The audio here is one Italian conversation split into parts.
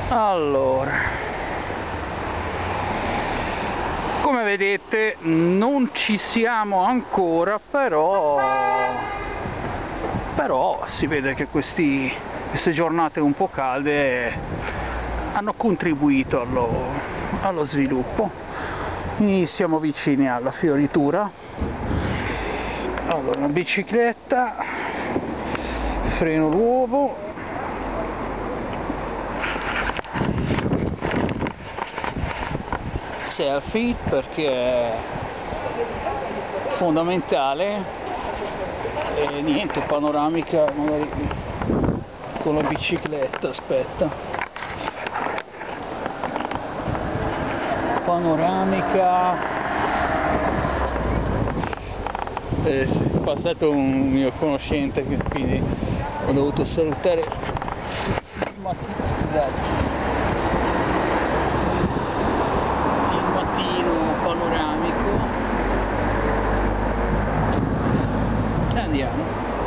Allora, come vedete non ci siamo ancora, però si vede che queste giornate un po' calde hanno contribuito allo sviluppo. Quindi siamo vicini alla fioritura. Allora, una bicicletta, freno nuovo, selfie perché è fondamentale. E niente, panoramica magari con la bicicletta, aspetta, panoramica. È passato un mio conoscente, quindi ho dovuto salutare, scusate, il mattino panoramico. E andiamo.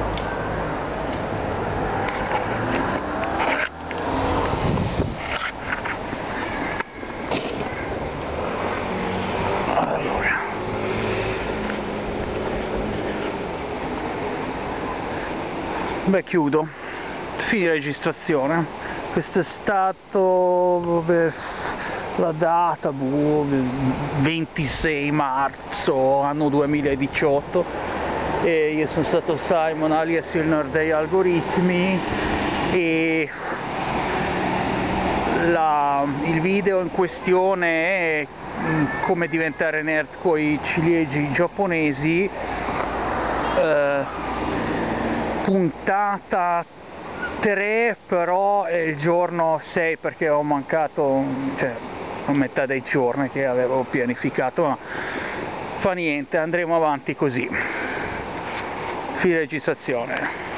Allora, beh, chiudo, fine registrazione. Questo è stato, la data 26 marzo anno 2018 e io sono stato Simon alias il nerd degli algoritmi, e il video in questione è come diventare nerd coi ciliegi giapponesi, puntata 3, però è il giorno 6 perché ho mancato, cioè a metà dei giorni che avevo pianificato, ma fa niente, andremo avanti così. Fine registrazione.